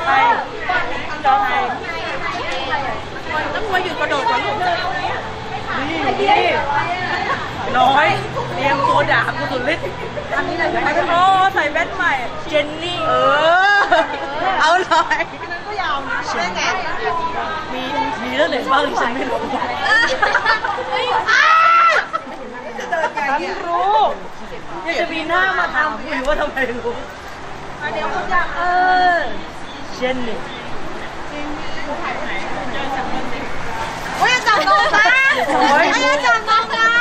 ไปจอไทยต้องมาหยุดกระโดดก่อนลูกนี่น้อยเตรียมตัวด่าคุณสุริศอันนี้อะไรโอ้ใส่แว่นใหม่เจนนี่เอาเลยก็ยาวนะได้ไงมีเรื่องไหนบ้างที่ฉันไม่รู้จะเดินไงเนี่ยรู้ยังจะมีหน้ามาทำคุยว่าทำไมรู้เดี๋ยวคุณจะเช่นนี่โอ้ยจับน้องนะโอ้ยจับน้องนะ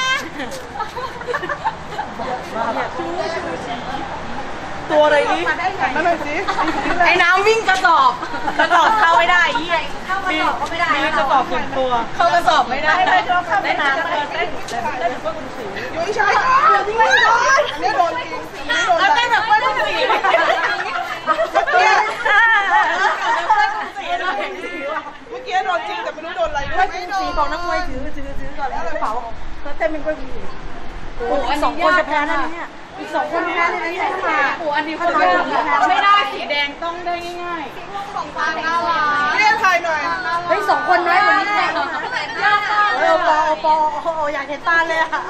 ตัวอะไรนี่นั่นเลยสิไอ้น้ำวิ่งกระสอบเข้าไม่ได้มีกระสอบส่วนตัวเข้ากระสอบไม่ได้ได้น้ำได้ถึงว่าคุณสียุ้ยใช่เนี่ยโดนจริงแล้วได้แบบว่าคุณสีเมื่อกี้โดนจริงแต่ไม่รู้โดนอะไรด้วยสีของนักมวยถือก่อนแล้วกระเป๋าแล้วเต้นเป็นก็มีโอ้ยสองคนจะแพ้นั่นเนี่ยอีก2 คนแพ้เลยนะเนี่ยมาโอ้อันนี้คนไม่ได้สีแดงต้องได้ง่ายๆสีม่วงของฟ้าน่ารักเรียกใครหน่อยเฮ้ย2 คนน้อยกว่านี้แน่นอนปออยากเห็นตาเลยอะ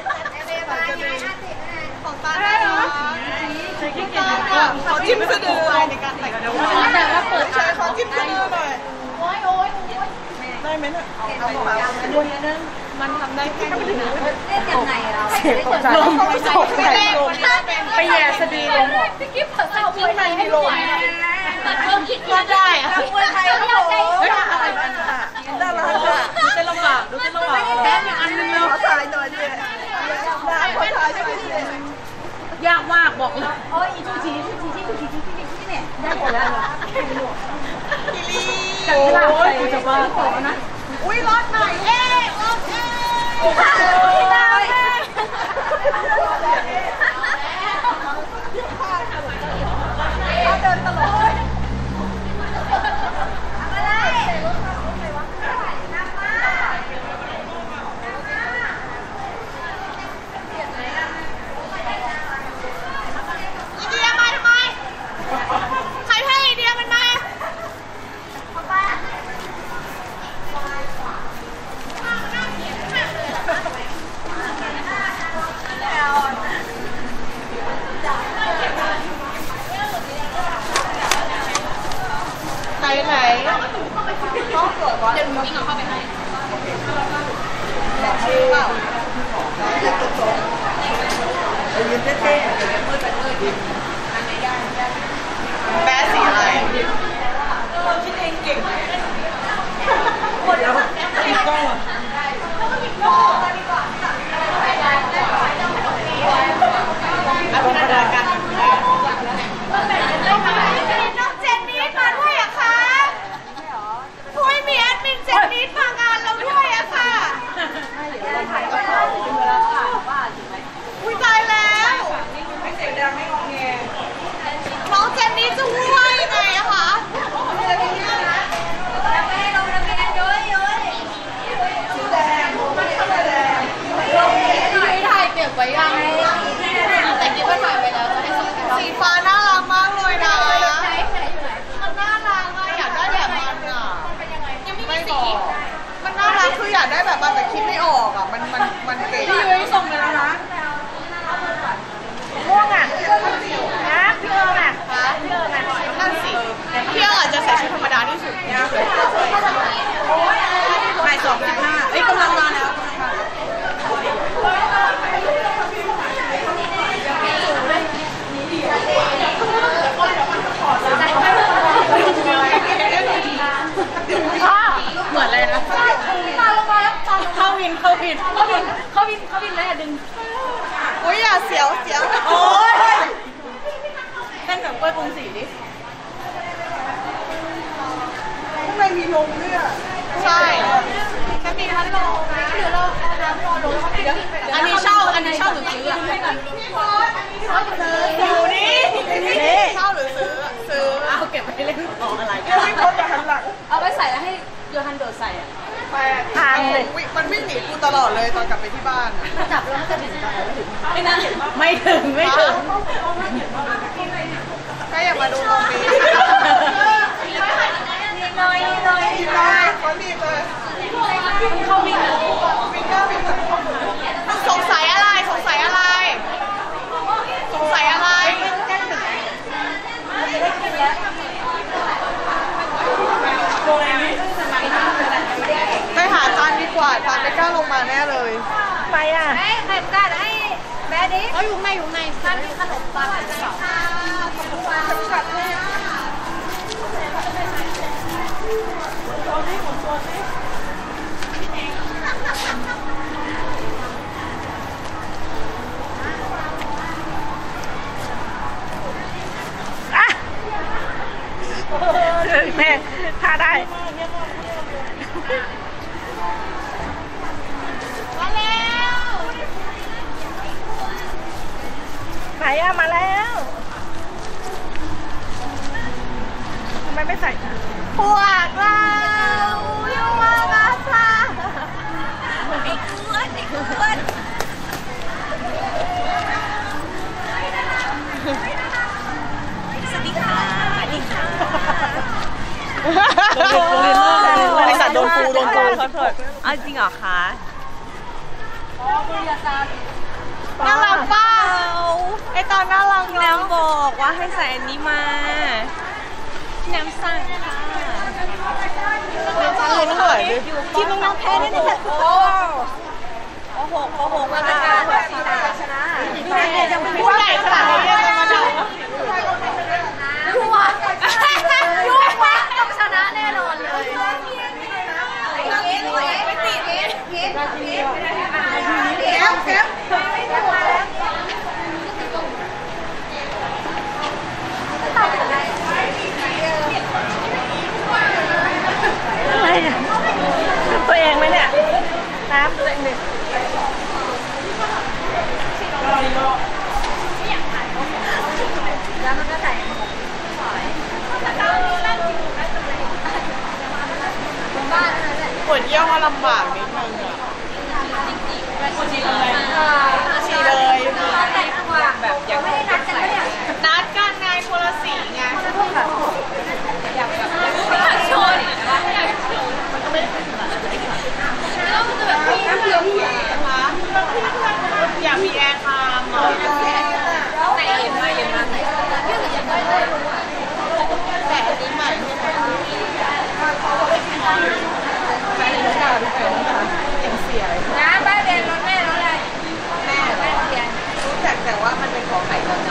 ของตาได้เหรอขอจิ้มสะดือในการแต่งแต่ว่าเปิดใช่ขอจิ้มสะดือหน่อยโอ้ยได้ไหมเนี่ยเอาตัวนึงมันทำได้แค่นี้เล่นยังไงเราลมไปแย่สะดือลงพี่กิ๊ฟเปิดเต้าวิ่งในให้ลงแต่เพิ่มคิดว่าได้อะมวยไทยเขาบอกอะไรกันอ่ะน่ารักอ่ะดูเต้นลำบากแป๊บอีกอันนึงเลยขอถ่ายหน่อยเจ๊ขอถ่ายช่วยดิยากมากบอกเลยโอ้ยชูชีเนี่ยยากกว่าแล้วโอ้ยกูจะบ้าขอนะอุ้ยรถหน่อยรถเดินตลอดไหนต้องตรวจว่าเดี๋ยววิ่งเอาเข้าไปให้แบบชื่อเปล่ายืนเท่ๆแป๊ะสีอะไรเราคิดเองเก่งหมดแล้วติดกล้องอ่ะอัปนาดาการนิดมางานเราด้วยอะค่ะอุ้ยตายแล้วไม่เสียงดังไม่งอแงน้องเจนนี่จะว่ายังไงอะคะสีแดงถ่ายเก็บไว้ยังแต่กิ๊บก็ถ่ายไปแล้วสีฟ้าน่ารักมากเลยนะมันน่ารักอะอยากได้แบบมันอะไม่บอกมันน่ารักคืออยากได้แบบมันแต่คิดไม่ออกอ่ะมันเก๋พี่ยุ้ยส่งไปแล้วนะม่วงอ่ะนะพี่เอิญอ่ะนั่นสิพี่เอิญอาจจะใส่ชุดธรรมดาที่สุดเนี่ยบ่าย 2:15เอ้ยกำลังมาแล้วเหมือนอะไรนะตาลงมาแล้วเข้าวินแล้วอย่าดึงอุ้ยอย่าเสียวโอ้ยเต้นกับกล้วยปรุงสีดิข้างในมีลมด้วยใช่แค่มีพัดลมนะเดี๋ยวเราเอาน้ำรอลงอันนี้เช่าหรือซื้ออยู่นี่เช่าหรือซื้อเอาเก็บไปเล่นของอะไรไม่พ้นจากหันหลังเอาไปใส่แล้วให้โยฮันโดดใส่อ่ะทางเลยมันวิ่งหนีกูตลอดเลยตอนกลับไปที่บ้านจับแล้วมันจะถึงตอนไหนไม่ถึงก็อย่ามาดูตรงนี้เข้าวิ่งอ่ะสงสัยอะไรสงสัยอะไรสงสัยอะไรไปหาจานดีกว่าจานไม่กล้าลงมาแน่เลยไปอ่ะไอ้ไข่จานไอ้แม่ดิอยู่ในจานมีขนมปังแม่ท่าได้มาแล้วไหนอะมาแล้วทำไมไม่ใส่พวกเราอยู่มาบ้าซ่าไอ้อ้วนสวัสดีค่ะบริษัทโดนกูเอาจริงเหรอคะน่ารักเปล่าไอตอนน่ารักแนมบอกว่าให้ใส่อันนี้มาแนมสั่งค่ะแนมสั่งเลยหน่อยทีมน้องแพ้เนี่ยโอ้โหมาเป็นการชนะผู้ใหญ่ขนาดนี้เลยมาดูยูวะต้องชนะแน่นอนเลยไม่ติดเก็บอะไรอ่ะตัวเองไหมเนี่ยน้ำตัวเองดิแล้วมันก็ใส่ปวดเยี่ยวว่าลำบากนิดนึงอ่ะฉี่เลยแบบอยากไม่ได้นัดกันเนี่ยนัดกันไงคนละสีไงอยากแบบชนมันก็ไม่แล้วมันจะแบบคะอยากมีแอร์คามอ่ะใส่เย็นมากแต่อันนี้ใหม่น้าบ้านเรียนรถแม่รถอะไรแม่เรียนรู้จักแต่ว่ามันเป็นของไข่ตอนนั้น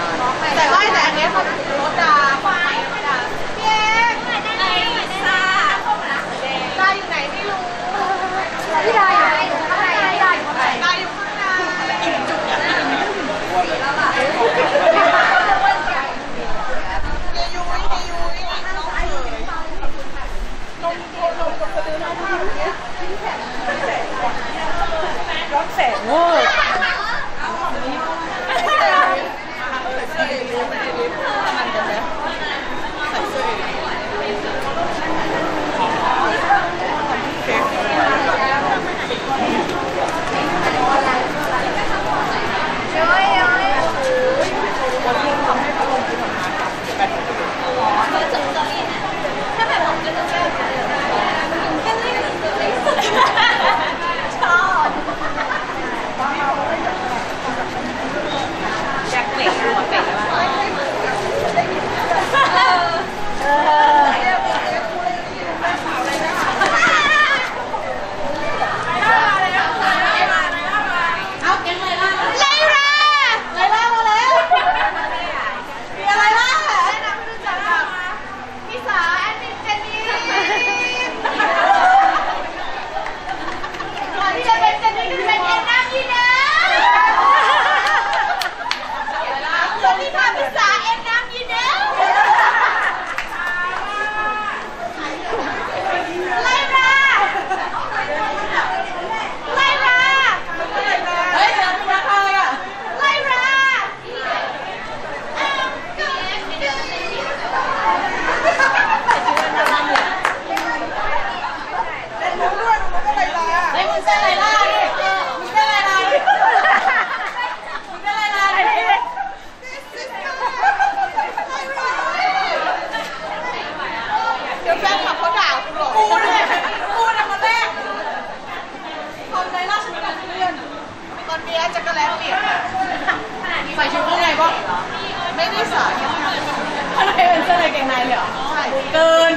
กิน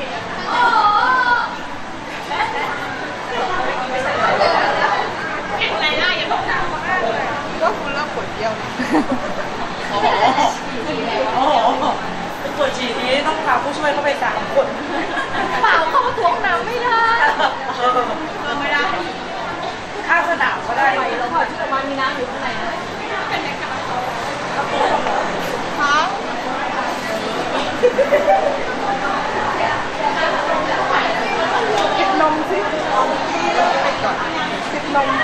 อะไรได้ยังก็คุณเลิกปวดเยี่ยวโอ้โหเป็นปวดฉี่นี้ต้องพาผู้ช่วยเข้าไป3 คนเปล่าเข้ามาตัวห้องน้ำไม่ได้ไม่ได้ข้างสนามก็ได้แล้วพอที่มันมีน้ำอยู่ข้างในนะค้างกินนมสิกินนม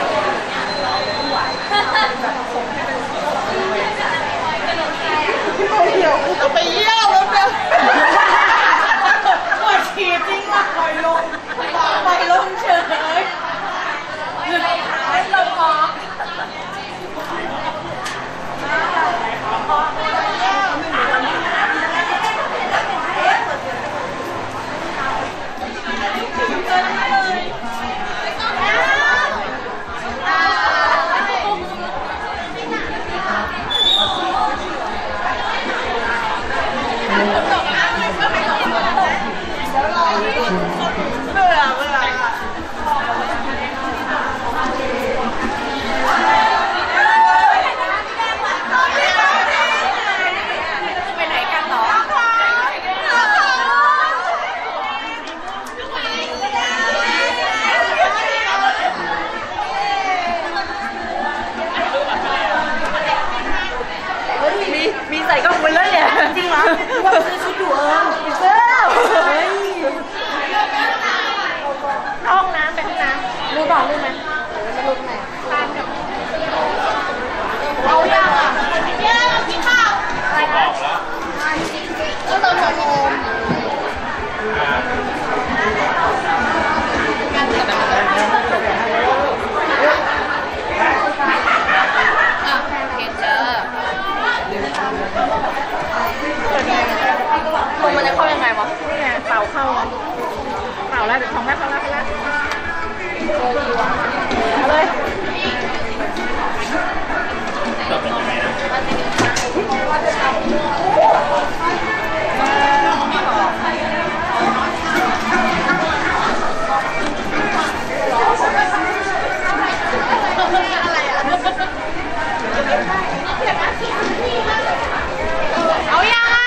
เดี๋ยวกูจะไปเยี่ยวแล้วเนี่ยปวดฉี่จริงอ่ะปล่อยลงเฉยไม่ลงคอมีใส่กล้องไปแล้วเนี่ยจริงเหรอว่าซื้อชุดอยู่เสื้อห้องน้ำเป็นห้องน้ำรู้บอกรู้ไหมไม่รู้ไหนเอาอย่างอ่ะเนี่ยกินข้าวอะไรนะก็เติมหัวโมงการเสร็จแล้วมันจะเข้ายังไงวะนี่ไงเป่าเข้าเป่าแล้วเดี๋ยวของแม่เข้าแล้วไปแล้วเอาเลยจะเป็นยังไงนะเอายังอ่ะ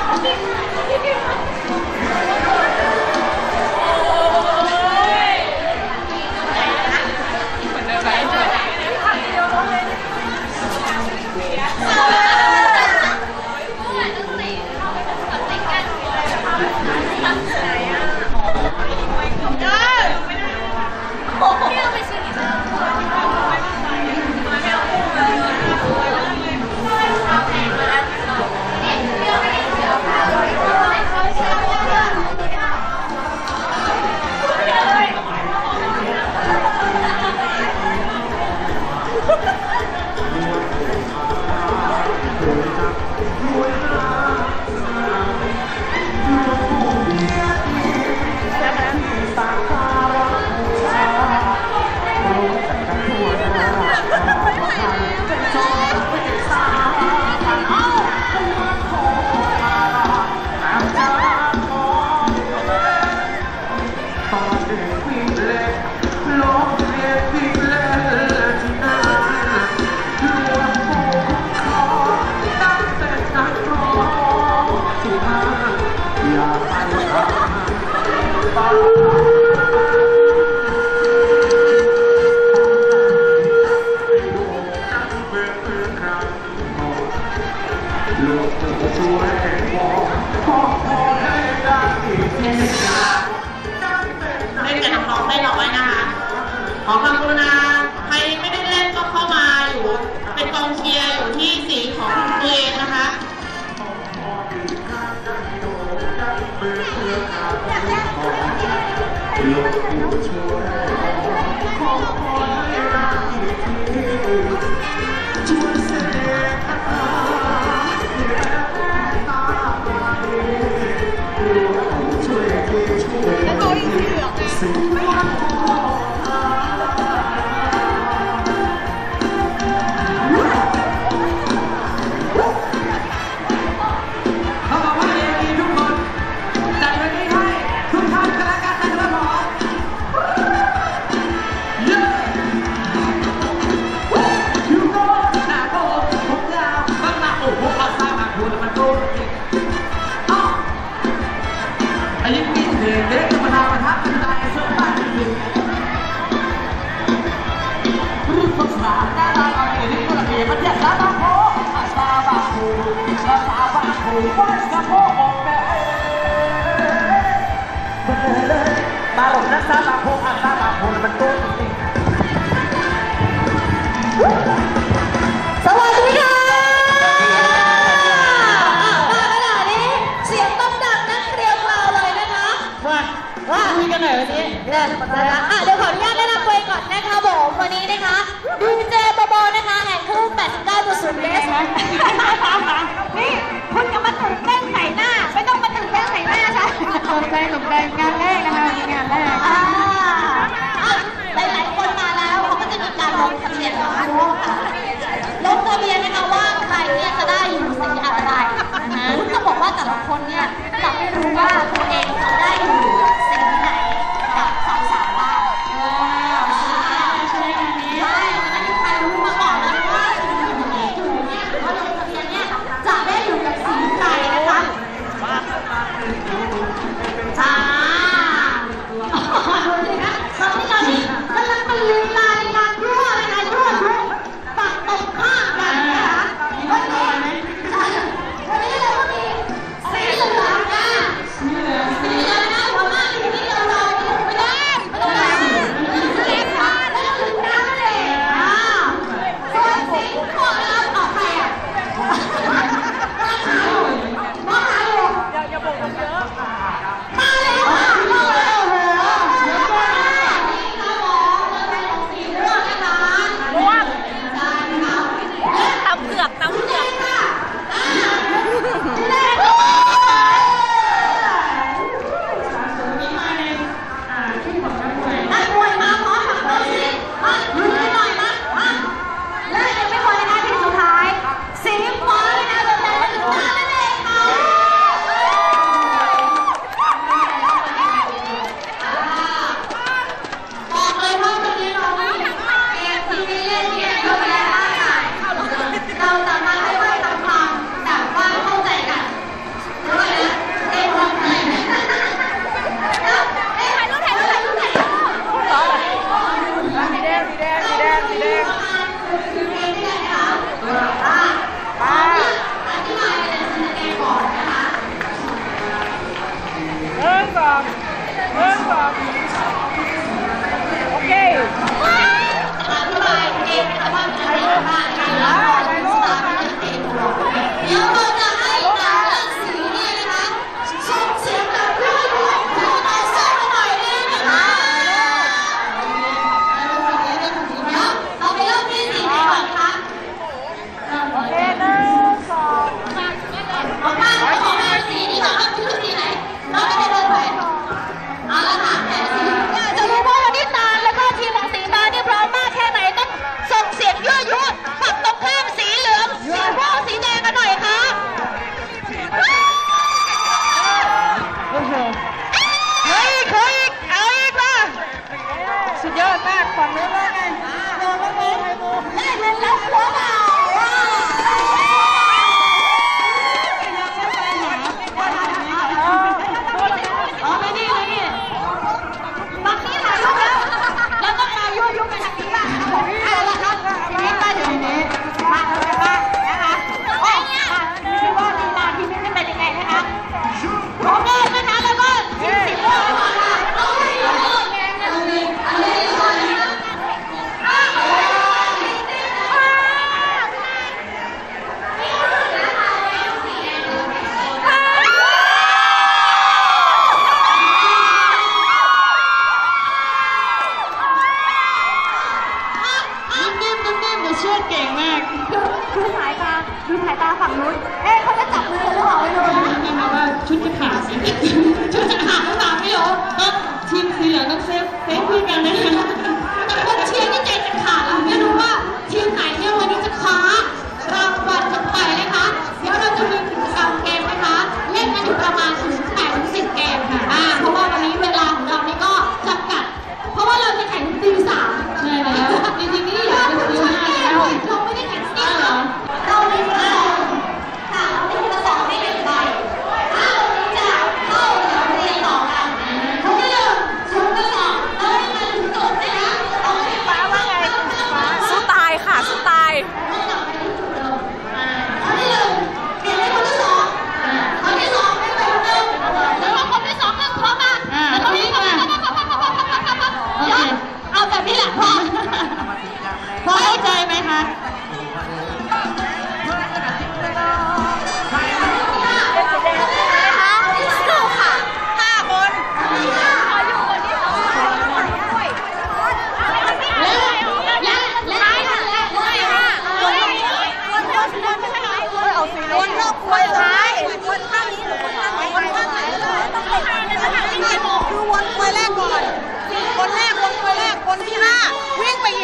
เล่นกับน้องๆได้น้อยนะคะขอความกรุณาใครไม่ได้เล่นก็เข้ามาอยู่เป็นกองเชียร์อยู่ที่สีของตัวเองนะคะมาหลบนักซาบางโพงอ่ะซาบางโพงมันโต้จริงสวัสดีค่ะมาขนาดนี้เสียงต้องดังนักเรียนเราเลยนะคะว่าคุยกันหน่อยวันนี้เดี๋ยวขออนุญาตแนะนำตัวเองก่อนนะคะผมวันนี้นะคะดีเจโบโบนะคะแห่งคลื่น 89.0 เมตรนี่คุณจะมาตื่นเต้นใส่หน้าไม่ต้องมาตื่นเต้นใส่หน้าใช่ตกใจงานแรกนะคะงานแรกหลายคนมาแล้วเขาก็จะมีการลงทะเบียนค่ะลงทะเบียนนะคะว่าใครเนี่ยจะได้อยู่สีอะไรคุณจะบอกว่าแต่ละคนเนี่ยจะไม่รู้ว่าตัวเองจะได้อยู่สีไหนกับสาวๆบ้างใช่ไหมนี้ใช่ไม่มีใครรู้มาก่อนเลยว่าสีไหนอยู่เนี่ยหรือว่าลงทะเบียนเนี่ยจะได้อยู่กับสีไหนนะคะดูสิคะตอนนี้กำลังเป็นลีลาในการยั่วเลยนะยั่วฝั่งตรงข้ามกันนะคะวันนี้เราก็มีสีเหลืองนะสีเหลืองนะหัวหน้าที่นี่เราไม่ได้ไม่ต้องการสีเหลืองค่ะแล้วก็ถึงน้ำเลยส่วนสีม่วงเราออกไปอ่ะมองหาอยู่อย่าบอกเยอะมาแล้วค่ะมาแล้วตำเผือกนักมวยมาพร้อมกับเราสิมาดูหน่อยมาและยังไม่พอนะคะที่สุดท้ายสีฟ้าเลยนะแบบนั้นถึงตานั่นเองค่ะบอกเลยว่าวันนี้เราไม่ได้เอ็มทีวีเล่นเกมเข้าไปแล้วค่ะเราจะมาให้ว่าทำความแต่ว่าเข้าใจกันด้วยนะเอ็มทำไงถ่ายรูปสีแดงอธิบายเป็นสีแดงก่อนนะคะเริ่มก่อนโอเคอธิบายเองนะคะว่าเป็นอะไรบ้างนะคะเดี๋ยวเราจะให้การเลือกสีเนี่ยนะคะส่งเสียงกับเพื่อนด้วยคู่ต่อสู้หน่อยได้ไหมคะเอาไปเริ่มที่สีไหนก่อนคะโอเค1 2 ออกมาสีนี้ก่อนครับชื่อสีไหนเราจะเดินไปเอาละค่ะแต่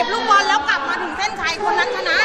ก็บลูกบอลแล้วกลับมาถึงเส้นชัยคนนั้นชนะ